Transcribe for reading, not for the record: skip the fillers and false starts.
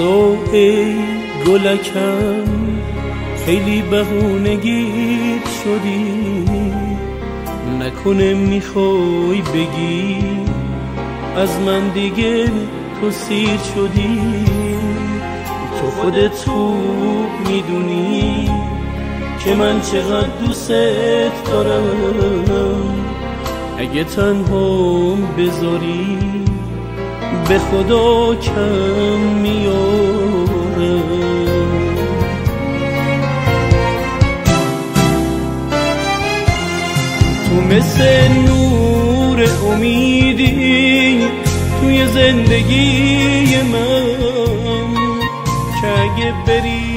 بازو ای گلکم خیلی بهونگیر شدی، نکنه میخوای بگی از من دیگه تو سیر شدی. تو خودت خوب میدونی که من چقدر دوست دارم، اگه تنهام بذاری به خدا کم میارم. تو مثل نور امیدی توی زندگی من که اگه بری